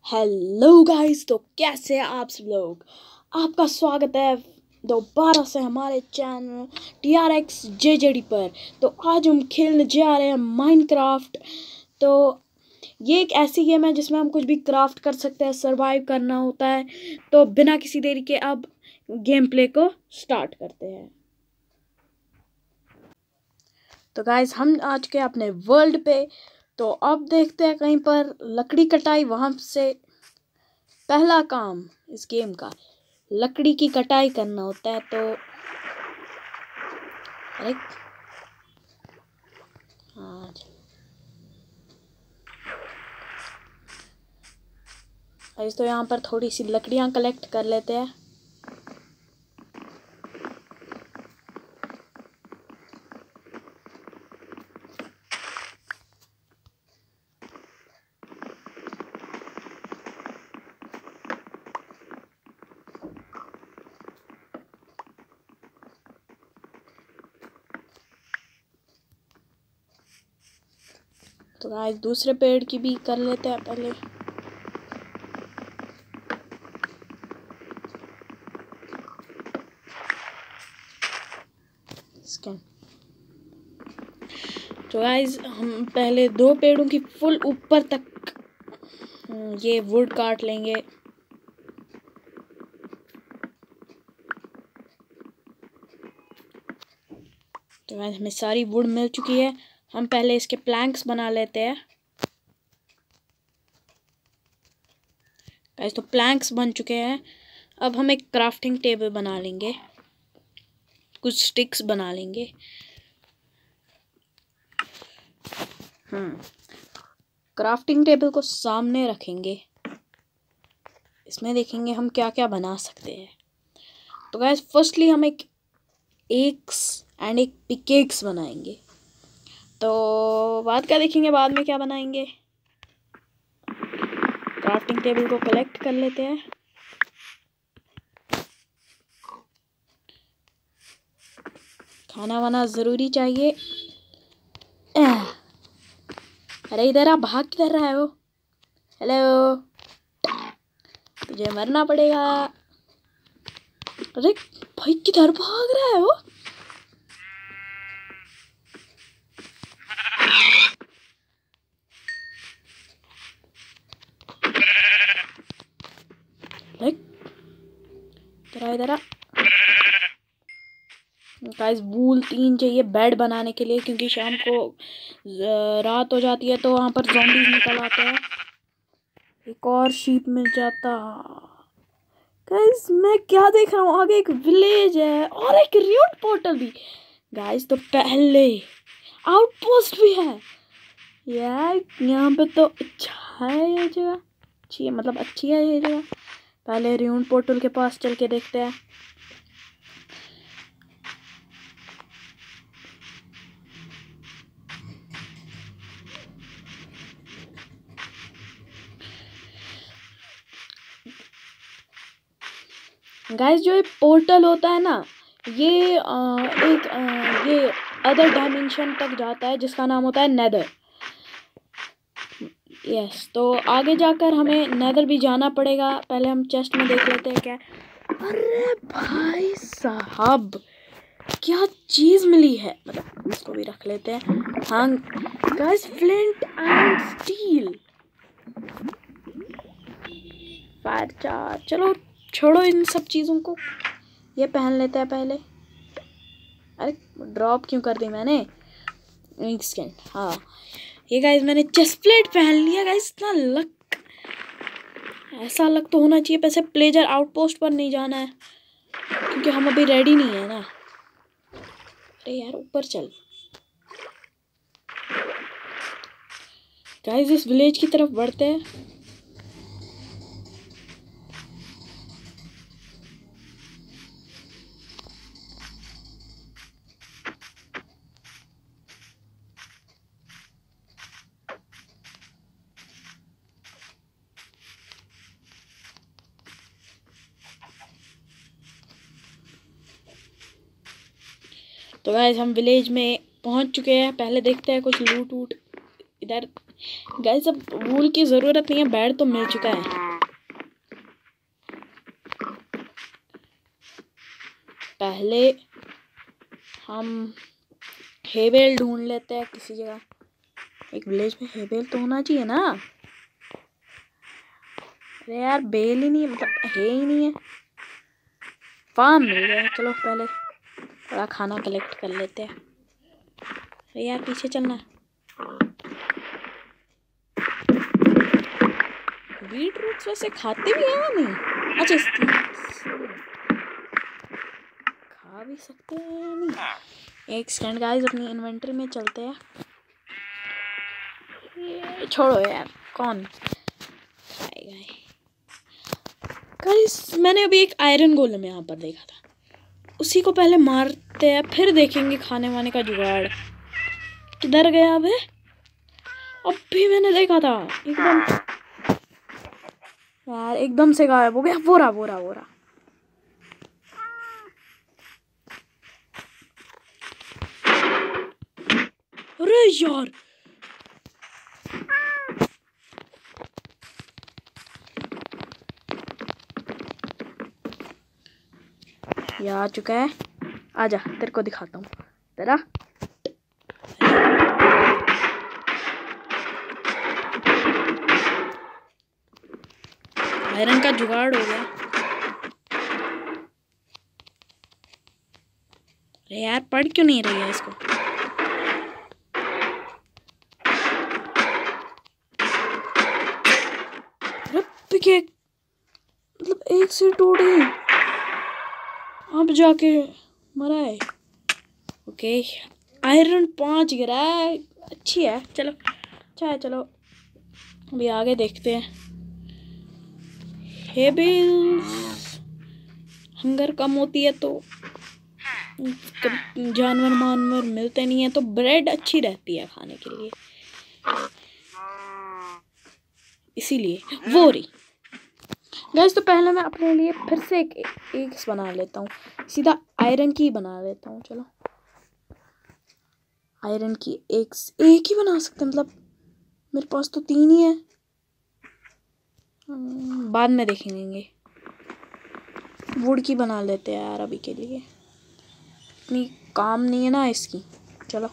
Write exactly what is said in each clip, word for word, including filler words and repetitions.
Hello guys, तो कैसे हैं आप सब लोग। आपका स्वागत है दोबारा से हमारे channel T R X J J D पर। तो आज हम खेलने जा रहे हैं माइनक्राफ्ट। तो ये एक ऐसी गेम है जिसमें हम कुछ भी क्राफ्ट कर सकते हैं, सरवाइव करना होता है। तो बिना किसी देरी के अब गेम प्ले को स्टार्ट करते हैं। तो गाइस, हम आज के अपने वर्ल्ड पे। तो अब देखते हैं कहीं पर लकड़ी कटाई, वहां से पहला काम इस गेम का लकड़ी की कटाई करना होता है। तो अरे हाँ, गाइस तो यहाँ पर थोड़ी सी लकड़ियाँ कलेक्ट कर लेते हैं। तो गाइस दूसरे पेड़ की भी कर लेते हैं पहले। स्कैन। तो गाइस हम पहले दो पेड़ों की फुल ऊपर तक ये वुड काट लेंगे। तो गाइस हमें सारी वुड मिल चुकी है। हम पहले इसके प्लैंक्स बना लेते हैं। गाइस तो प्लैंक्स बन चुके हैं। अब हम एक क्राफ्टिंग टेबल बना लेंगे, कुछ स्टिक्स बना लेंगे। हम्म क्राफ्टिंग टेबल को सामने रखेंगे, इसमें देखेंगे हम क्या क्या बना सकते हैं। तो गाइस फर्स्टली हम एक एक्स एंड एक पिकेक्स बनाएंगे। तो बाद का देखेंगे बाद में क्या बनाएंगे। क्राफ्टिंग टेबल को कलेक्ट कर लेते हैं। खाना वाना ज़रूरी चाहिए। अरे इधर आप भाग किधर रहे हो। हेलो, तुझे मरना पड़ेगा। अरे भाई किधर भाग रहे हो। इधर इधर गाइस वूल तीन चाहिए बेड बनाने के लिए, क्योंकि शाम को रात हो जाती है तो वहां पर ज़ॉम्बीज निकल आते हैं। एक और शीप मिल जाता। गाइस मैं क्या देख रहा हूँ, आगे एक विलेज है और एक रियोट पोर्टल भी। गाइस तो पहले आउटपोस्ट भी है यार यहाँ पे। तो अच्छा है ये जगह, अच्छी है, मतलब अच्छी है ये जगह। पहले रियोट पोर्टल के पास चल के देखते हैं। गाइस जो ये पोर्टल होता है ना, ये आ, एक आ, ये अदर डायमेंशन तक जाता है जिसका नाम होता है नेदर। यस, तो आगे जाकर हमें नेदर भी जाना पड़ेगा। पहले हम चेस्ट में देख लेते हैं क्या। अरे भाई साहब क्या चीज़ मिली है, मतलब इसको भी रख लेते हैं। हाँ guys, flint and steel, fire चार। चलो छोड़ो इन सब चीज़ों को, ये पहन लेते हैं पहले। अरे ड्रॉप क्यों कर दी मैंने। एक सेकेंड। हाँ ये गाइस मैंने चेस्ट प्लेट पहन लिया। गाइस इतना लक, ऐसा लक तो होना चाहिए। वैसे प्लेजर आउटपोस्ट पर नहीं जाना है क्योंकि हम अभी रेडी नहीं है ना। अरे यार ऊपर चल। गाइस इस विलेज की तरफ बढ़ते हैं। तो गाइस हम विलेज में पहुंच चुके हैं। पहले देखते हैं कुछ लूट वूट इधर। गाइस अब वूल की ज़रूरत नहीं है, बेड तो मिल चुका है। पहले हम हेबेल ढूंढ लेते हैं किसी जगह। एक विलेज में हेबेल तो होना चाहिए ना। अरे यार बेल ही नहीं है, मतलब है ही नहीं है। फार्म मिल गया, चलो पहले थोड़ा खाना कलेक्ट कर लेते हैं। अरे यार पीछे चलना। बीट रूट्स वैसे खाते भी हैं नहीं? अच्छा खा भी सकते हैं नहीं। एक सेकंड गाइस, अपनी इन्वेंटरी में चलते हैं। ये छोड़ो यार, कौन खाएगा। गाइस मैंने अभी एक आयरन गोलम यहाँ पर देखा था, उसी को पहले मारते हैं फिर देखेंगे खाने वाने का जुगाड़। किधर गया अब है? अभी मैंने देखा था एकदम यार, एकदम से गायब हो गया। बोरा बोरा बोरा अरे यार ये आ चुका है। आजा तेरे को दिखाता हूँ तेरा। आयरन का जुगाड़ हो गया। अरे यार पढ़ क्यों नहीं रही है इसको? पिकेक मतलब एक से टूट गई, अब जाके मरा है। ओके आयरन पाँच गिरा है, अच्छी है। चलो अच्छा है, चलो अभी आगे देखते हैं। हेबिल्स हंगर कम होती है तो जानवर मानवर मिलते नहीं है, तो ब्रेड अच्छी रहती है खाने के लिए, इसीलिए वो रही। गैस तो पहले मैं अपने लिए फिर से एक एक बना लेता हूँ, सीधा आयरन की बना लेता हूँ। चलो आयरन की एक एक ही बना सकते हैं, मतलब मेरे पास तो तीन ही है। बाद में देखेंगे। वुड की बना लेते हैं यार, अभी के लिए इतनी काम नहीं है ना इसकी। चलो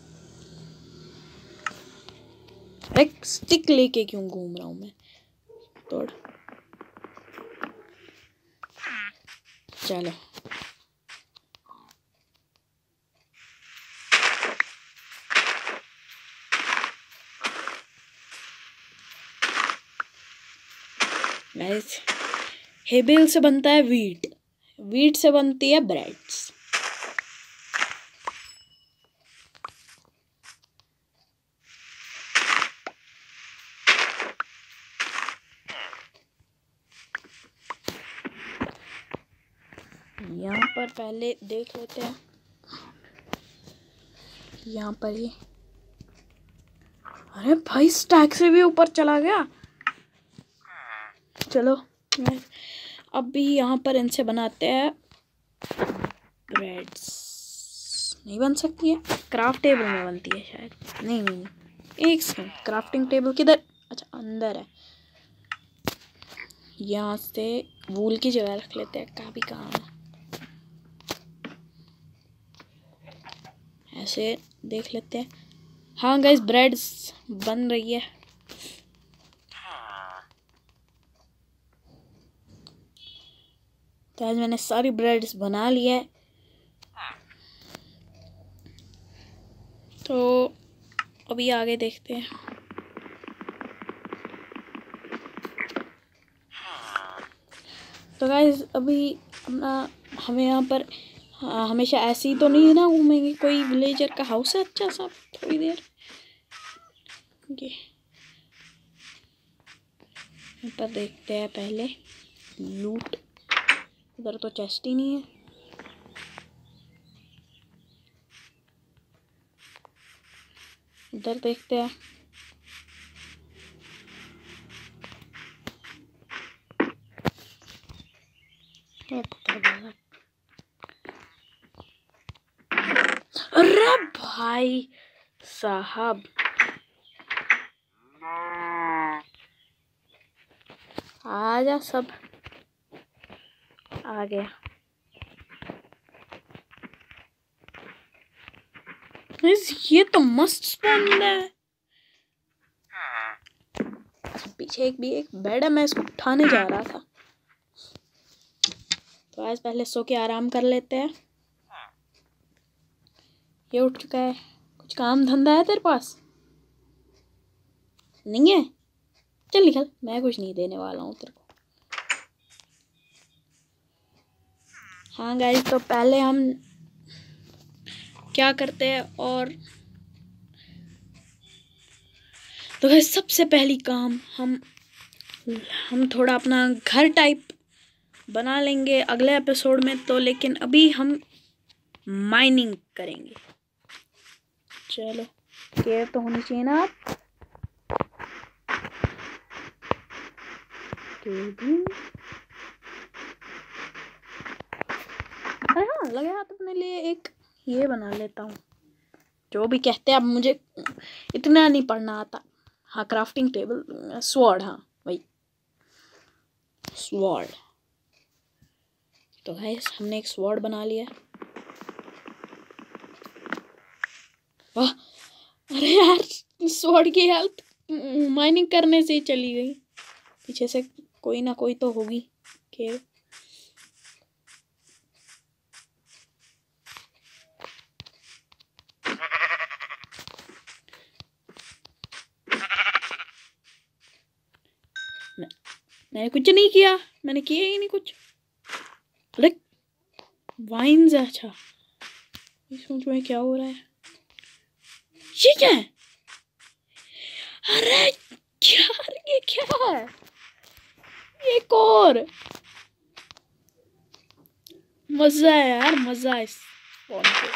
एक स्टिक लेके क्यों घूम रहा हूँ मैं? तोड़ चलो गाइस हेबेल से बनता है वीट, वीट से बनती है ब्रेड्स। यहाँ पर पहले देख लेते हैं, यहाँ पर ये अरे भाई स्टैक से भी ऊपर चला गया। चलो अब भी यहाँ पर इनसे बनाते हैं ब्रेड्स। नहीं बन सकती है, क्राफ्ट टेबल में बनती है शायद। नहीं नहीं, नहीं। एक सेकंड, क्राफ्टिंग टेबल किधर? अच्छा अंदर है। यहाँ से वूल की जगह रख लेते हैं, काफी काम है। ऐसे देख लेते हैं। हाँ गाइस ब्रेड्स बन रही है। तो आज मैंने सारी ब्रेड्स बना ली है, तो अभी आगे देखते हैं। तो गाइस अभी अपना हमें यहाँ पर हाँ, हमेशा ऐसे ही तो नहीं ना घूमेंगे, कोई विलेजर का हाउस है अच्छा सा थोड़ी देर। ये यहाँ पर देखते हैं पहले लूट। उधर तो चेस्ट ही नहीं है। इधर देखते हैं। अरे भाई साहब आ जा, सब आ गया। ये तो मस्त स्पॉन है। पीछे एक भी एक बेड है, मैं इसको उठाने जा रहा था। तो आज पहले सो के आराम कर लेते हैं। ये उठ चुका है। कुछ काम धंधा है तेरे पास? नहीं है? चल निकल, मैं कुछ नहीं देने वाला हूँ तेरे को। हाँ गाइस, तो पहले हम क्या करते हैं और तो गाइस सबसे पहली काम हम हम थोड़ा अपना घर टाइप बना लेंगे अगले एपिसोड में। तो लेकिन अभी हम माइनिंग करेंगे। चलो, केयर तो होनी चाहिए ना आप। अरे हाँ, लगे हाथ अपने लिए एक ये बना लेता हूँ, जो भी कहते हैं। अब मुझे इतना नहीं पढ़ना आता। हाँ, क्राफ्टिंग टेबल, स्वॉर्ड, हाँ वही स्वॉर्ड। तो गाइस हमने एक स्वॉर्ड बना लिया। वाह, अरे यार, स्वॉर्ड की हेल्थ माइनिंग करने से ही चली गई। पीछे से कोई ना कोई तो होगी। के मैं, मैंने कुछ नहीं किया, मैंने किया ही नहीं कुछ। अरे वाइन्स, अच्छा सोच में क्या हो रहा है। ये क्या है? अरे यार, ये क्या है? एक और मजा है यार, मजा है इस फोन पे।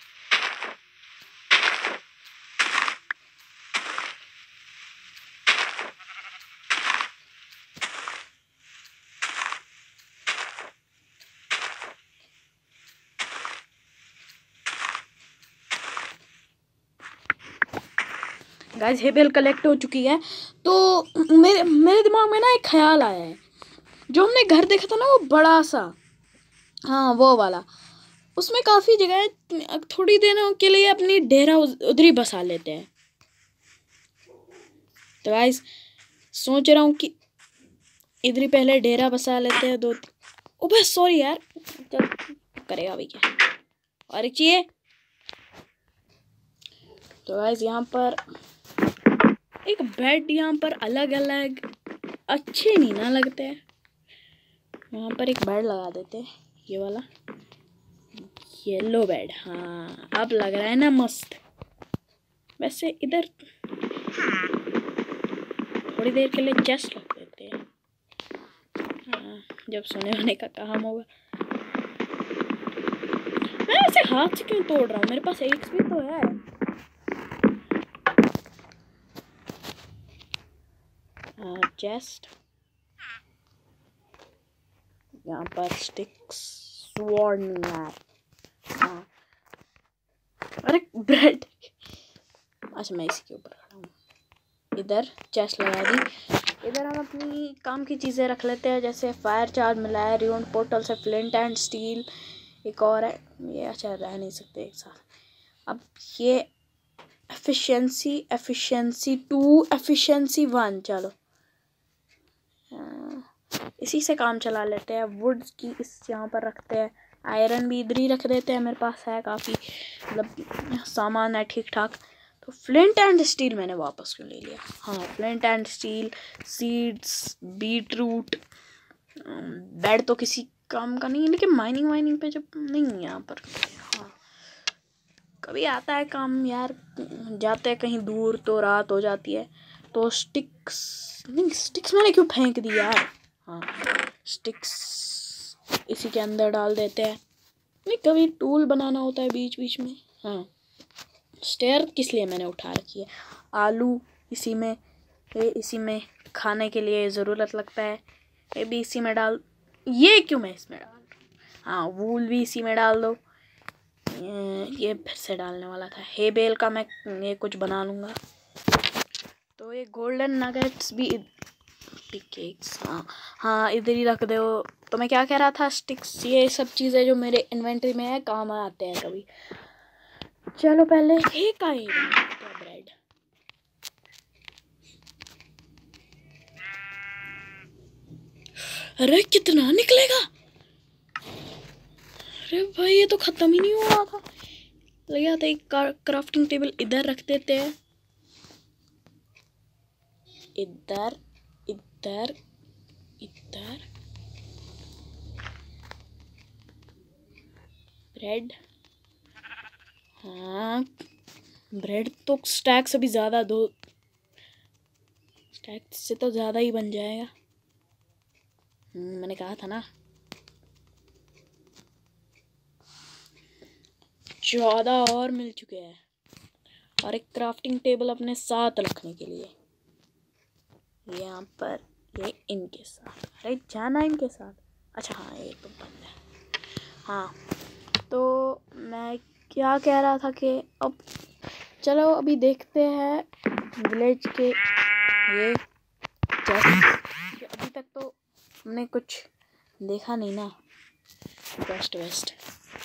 गाइस हेबेल कलेक्ट हो चुकी है। तो मेरे मेरे दिमाग में ना एक ख्याल आया है। जो हमने घर देखा था ना, वो बड़ा सा, हाँ वो वाला, उसमें काफ़ी जगह है। थोड़ी देर के लिए अपनी डेरा उधर ही बसा लेते हैं। तो गाइस सोच रहा हूँ कि इधर ही पहले डेरा बसा लेते हैं। दो ओ बस सॉरी यार, चल करेगा भी क्या। और एक चाहिए। तो गाइस यहाँ पर एक बेड, यहाँ पर अलग अलग अच्छे नहीं ना लगते हैं। यहाँ पर एक बेड लगा देते हैं, ये वाला येलो बेड। हाँ अब लग रहा है ना मस्त। वैसे इधर थोड़ी देर के लिए चेस्ट रख देते हैं। हाँ, जब सोने होने का काम होगा। मैं ऐसे हाथ से क्यों तोड़ रहा हूँ? मेरे पास एक भी तो है। चेस्ट, यहाँ पर स्टिक्स, स्वॉर्ड नहीं है। हाँ, अरे ब्रेड, अच्छा मैं इसी के ऊपर खड़ा हूँ। इधर चेस्ट लगा दी। इधर हम अपनी काम की चीज़ें रख लेते हैं, जैसे फायर चार्ज मिला है, रियोन पोर्टल से फ्लिंट एंड स्टील, एक और है ये। अच्छा रह नहीं सकते एक साथ। अब ये efficiency efficiency two efficiency one, चलो इसी से काम चला लेते हैं। वुड की इस यहाँ पर रखते हैं। आयरन भी इधर ही रख देते हैं, मेरे पास है काफ़ी, मतलब सामान है ठीक ठाक। तो फ्लिंट एंड स्टील मैंने वापस क्यों ले लिया? हाँ, flint and steel, seeds, beetroot, bed तो किसी काम का नहीं है, लेकिन माइनिंग वाइनिंग पे जब नहीं है यहाँ पर। हाँ कभी आता है काम यार, जाते हैं कहीं दूर तो रात हो जाती है। तो स्टिक्स, नहीं स्टिक्स मैंने क्यों फेंक दी यार। हाँ स्टिक्स इसी के अंदर डाल देते हैं। नहीं कभी टूल बनाना होता है बीच बीच में। हाँ स्टेयर किस लिए मैंने उठा रखी है? आलू इसी में, ये इसी में खाने के लिए ज़रूरत लगता है, ये भी इसी में डाल। ये क्यों मैं इसमें डाल? हाँ वूल भी इसी में डाल दो। ये फिर से डालने वाला था। हे बेल का मैं ये कुछ बना लूँगा। तो ये गोल्डन नगेट्स भी पिकेक्स, हाँ हाँ इधर ही रख दो। तो मैं क्या कह रहा था, स्टिक्स ये सब चीज़ें जो मेरे इन्वेंटरी में है काम आते हैं कभी। चलो पहले एक आई ब्रेड। अरे कितना निकलेगा, अरे भाई ये तो ख़त्म ही नहीं हुआ था। लगा था एक क्राफ्टिंग टेबल इधर रख देते हैं, इधर इधर इधर। ब्रेड, हाँ ब्रेड तो स्टैक्स अभी ज़्यादा, दो स्टैक्स से तो ज़्यादा ही बन जाएगा। मैंने कहा था ना चौदह और मिल चुके हैं, और एक क्राफ्टिंग टेबल अपने साथ रखने के लिए यहाँ पर, ये इनके साथ। अरे जाना इनके साथ, अच्छा हाँ ये तो बंद है। हाँ तो मैं क्या कह रहा था कि अब चलो अभी देखते हैं विलेज के ये चेस्ट। अभी तक तो हमने कुछ देखा नहीं ना, वेस्ट वेस्ट।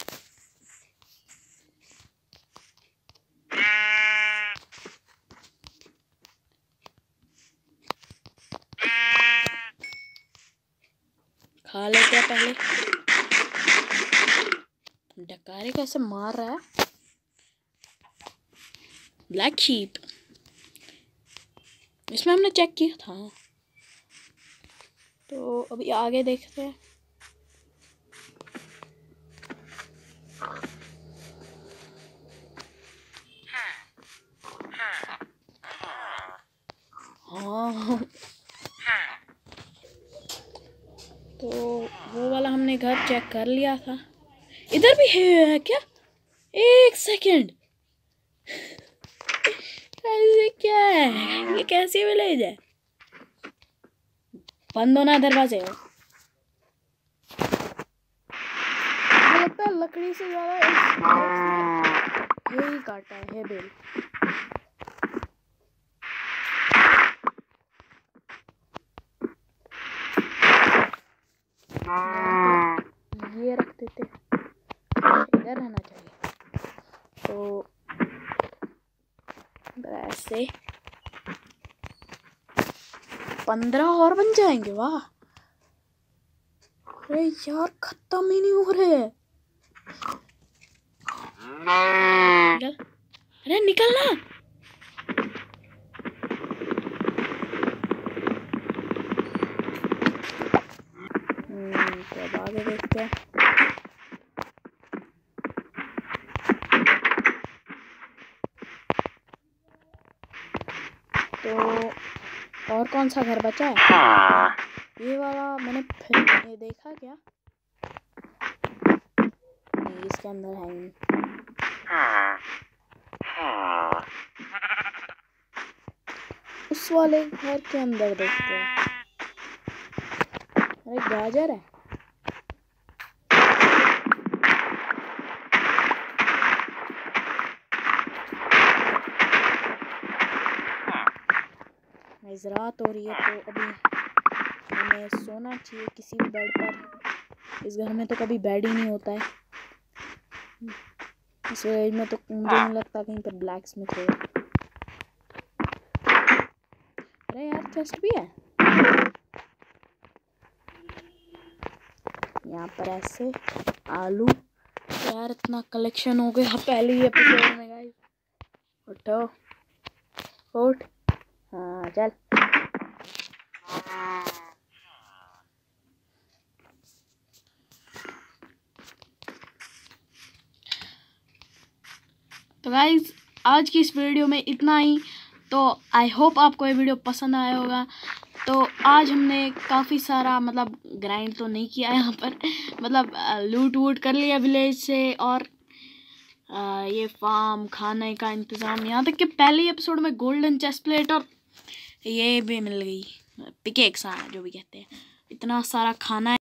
खा लेते हैं पहले। डकारे कैसे मार रहा है, ब्लैक शीप, इसमें हमने चेक किया था। तो अभी आगे देखते हैं। हाँ तो वो वाला हमने घर चेक कर लिया था। इधर भी है क्या, एक सेकंड, ये क्या है, ये कैसी विलेज है। बंद होना दरवाजे, लगता है लकड़ी से ज्यादा हे ही काटा है, हे बेल। ये रख देते, इधर रहना चाहिए। तो ऐसे पंद्रह और बन जाएंगे, वाह। अरे यार खत्म ही नहीं हो रहे हैं। निकल, अरे निकलना। हम्म तो अब आगे देखते हैं। तो और कौन सा घर बचा है, ये वाला मैंने फिर ये देखा क्या, नहीं इसके अंदर है नहीं। उस वाले घर के अंदर देखते हैं। अरे गाजर है, रात हो रही है तो अभी हमें सोना चाहिए किसी भी बेड पर। इस घर में तो कभी बेड ही नहीं होता है, इस विलेज में तो मुझे नहीं लगता कहीं पर ब्लैक स्मिथ हो। अरे यार चेस्ट भी है यहाँ पर, ऐसे आलू। यार इतना कलेक्शन हो गया पहले ही एपिसोड में गाइस। उठो उठ, हाँ चल। तो गाइज आज की इस वीडियो में इतना ही। तो आई होप आपको ये वीडियो पसंद आया होगा। तो आज हमने काफ़ी सारा मतलब ग्राइंड तो नहीं किया यहाँ पर, मतलब लूट वूट कर लिया विलेज से, और आ, ये फार्म खाने का इंतज़ाम, यहाँ तक कि पहले एपिसोड में गोल्डन चेस्ट प्लेट और ये भी मिल गई, पिकेक्स, हाँ जो भी कहते हैं। इतना सारा खाना